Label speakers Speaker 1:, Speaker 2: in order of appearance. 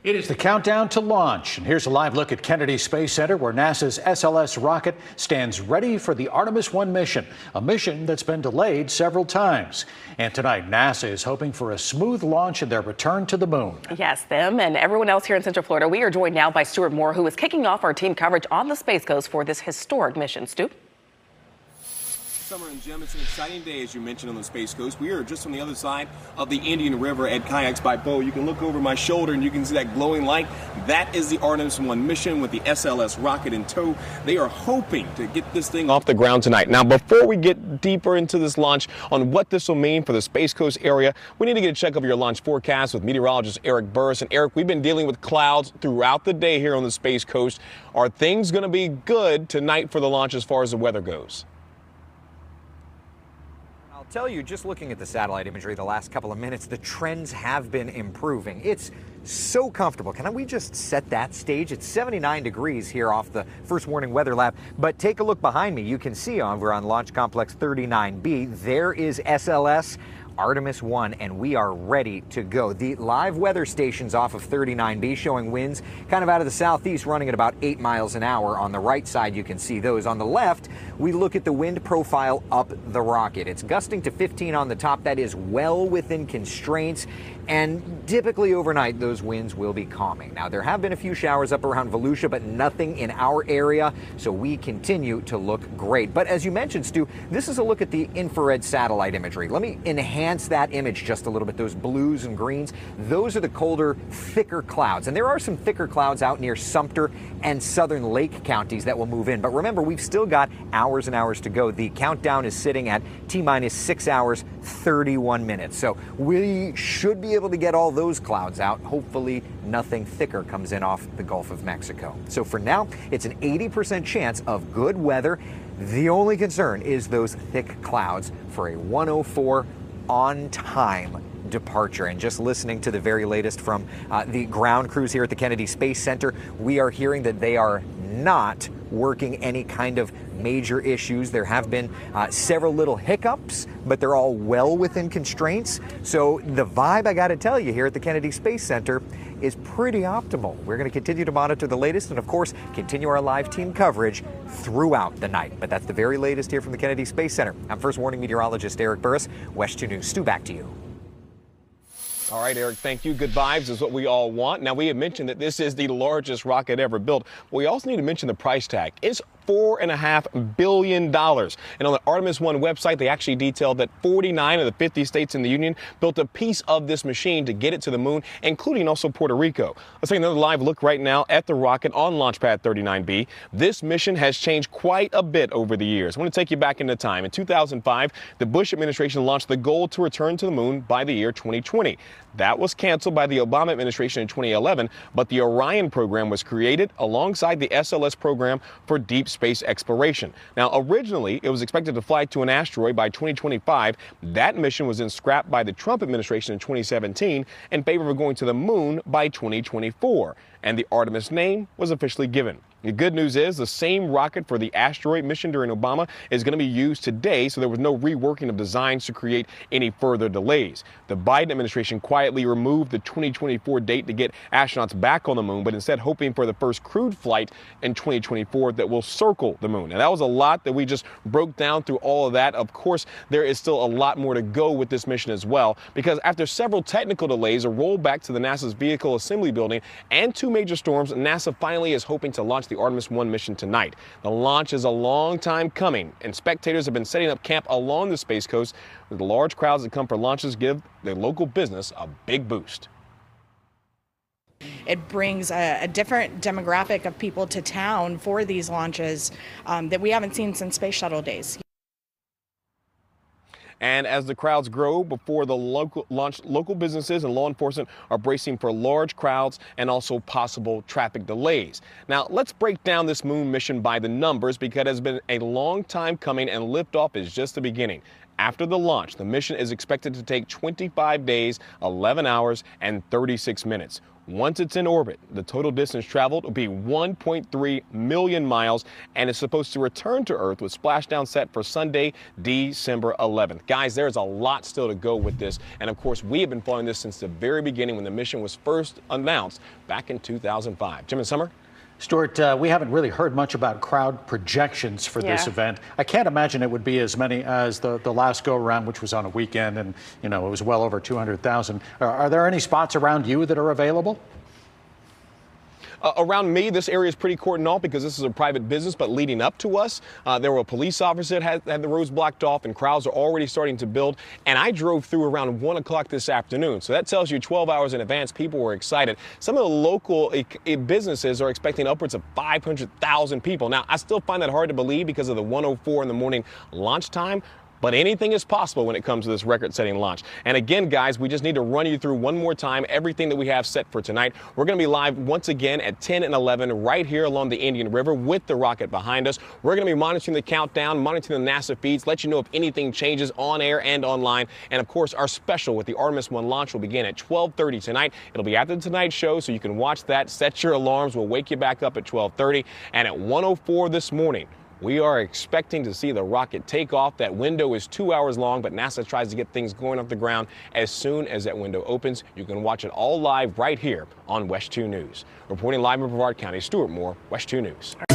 Speaker 1: It is the countdown to launch, and here's a live look at Kennedy Space Center, where NASA's SLS rocket stands ready for the Artemis 1 mission, a mission that's been delayed several times. And tonight, NASA is hoping for a smooth launch in their return to the moon.
Speaker 2: Yes, them and everyone else here in Central Florida. We are joined now by Stuart Moore, who is kicking off our team coverage on the Space Coast for this historic mission. Stu?
Speaker 3: Summer and Jim, it's an exciting day, as you mentioned, on the Space Coast. We are just on the other side of the Indian River at Kayaks by Bow. You can look over my shoulder and you can see that glowing light. That is the Artemis 1 mission with the SLS rocket in tow. They are hoping to get this thing off the ground tonight. Now, before we get deeper into this launch on what this will mean for the Space Coast area, we need to get a check of your launch forecast with meteorologist Eric Burris. And Eric, we've been dealing with clouds throughout the day here on the Space Coast. Are things going to be good tonight for the launch as far as the weather goes?
Speaker 4: I'll tell you, just looking at the satellite imagery the last couple of minutes, the trends have been improving. It's so comfortable. Can we just set that stage? It's 79 degrees here off the First Warning Weather Lab. But take a look behind me. You can see we're on Launch Complex 39B. There is SLS Artemis 1, and we are ready to go. The live weather stations off of 39B showing winds kind of out of the southeast running at about 8 miles an hour. On the right side, you can see those. On the left, we look at the wind profile up the rocket. It's gusting to 15 on the top. That is well within constraints, and typically overnight, those winds will be calming. Now, there have been a few showers up around Volusia, but nothing in our area, so we continue to look great. But as you mentioned, Stu, this is a look at the infrared satellite imagery. Let me enhance that image just a little bit. Those blues and greens, those are the colder, thicker clouds. And there are some thicker clouds out near Sumter and Southern Lake counties that will move in. But remember, we've still got hours and hours to go. The countdown is sitting at T-minus 6 hours, 31 minutes. So we should be able to get all those clouds out. Hopefully nothing thicker comes in off the Gulf of Mexico. So for now, it's an 80% chance of good weather. The only concern is those thick clouds for a 1:04 on-time departure. And just listening to the very latest from the ground crews here at the Kennedy Space Center, we are hearing that they are not working any kind of major issues. There have been several little hiccups, but they're all well within constraints. So the vibe, I got to tell you, here at the Kennedy Space Center is pretty optimal. We're going to continue to monitor the latest and, of course, continue our live team coverage throughout the night. But that's the very latest here from the Kennedy Space Center. I'm First Warning meteorologist Eric Burris, West 2 News. Stu, back to you.
Speaker 3: All right, Eric, thank you. Good vibes is what we all want. Now, we have mentioned that this is the largest rocket ever built. But we also need to mention the price tag. It's $4.5 billion. And on the Artemis 1 website, they actually detailed that 49 of the 50 states in the Union built a piece of this machine to get it to the moon, including also Puerto Rico. Let's take another live look right now at the rocket on Launch Pad 39B. This mission has changed quite a bit over the years. I want to take you back into time. In 2005, the Bush administration launched the goal to return to the moon by the year 2020. That was canceled by the Obama administration in 2011, but the Orion program was created alongside the SLS program for deep space exploration. Now, originally, it was expected to fly to an asteroid by 2025. That mission was then scrapped by the Trump administration in 2017 in favor of going to the moon by 2024. And the Artemis name was officially given. The good news is the same rocket for the asteroid mission during Obama is going to be used today, so there was no reworking of designs to create any further delays. The Biden administration quietly removed the 2024 date to get astronauts back on the moon, but instead hoping for the first crewed flight in 2024 that will circle the moon. And that was a lot that we just broke down through all of that. Of course, there is still a lot more to go with this mission as well, because after several technical delays, a rollback to the NASA's vehicle assembly building, and 2 major storms, NASA finally is hoping to launch the Artemis 1 mission tonight. The launch is a long time coming, and spectators have been setting up camp along the Space Coast, with the large crowds that come for launches give their local business a big boost.
Speaker 5: It brings a different demographic of people to town for these launches that we haven't seen since Space Shuttle days.
Speaker 3: And as the crowds grow before the local businesses and law enforcement are bracing for large crowds and also possible traffic delays. Now, let's break down this moon mission by the numbers, because it has been a long time coming and liftoff is just the beginning. After the launch, the mission is expected to take 25 days, 11 hours, and 36 minutes. Once it's in orbit, the total distance traveled will be 1.3 million miles, and is supposed to return to Earth with splashdown set for Sunday, December 11th. Guys, there's a lot still to go with this, and of course, we have been following this since the very beginning when the mission was first announced back in 2005. Jim and Summer?
Speaker 1: Stuart, we haven't really heard much about crowd projections for this event. I can't imagine it would be as many as the last go around, which was on a weekend, and it was well over 200,000. Are there any spots around you that are available?
Speaker 3: Around me, this area is pretty cordoned off because this is a private business, but leading up to us, there were police officers that had the roads blocked off, and crowds are already starting to build. And I drove through around 1 o'clock this afternoon. So that tells you 12 hours in advance, people were excited. Some of the local businesses are expecting upwards of 500,000 people. Now, I still find that hard to believe because of the 1:04 in the morning launch time. But anything is possible when it comes to this record-setting launch. And again, guys, we just need to run you through one more time everything that we have set for tonight. We're going to be live once again at 10 and 11 right here along the Indian River with the rocket behind us. We're going to be monitoring the countdown, monitoring the NASA feeds, let you know if anything changes on air and online. And of course, our special with the Artemis 1 launch will begin at 12:30 tonight. It'll be after the Tonight Show, so you can watch that. Set your alarms. We'll wake you back up at 12:30. And at 1:04 this morning, we are expecting to see the rocket take off. That window is 2 hours long, but NASA tries to get things going off the ground as soon as that window opens. You can watch it all live right here on WESH 2 News. Reporting live in Brevard County, Stuart Moore, WESH 2 News.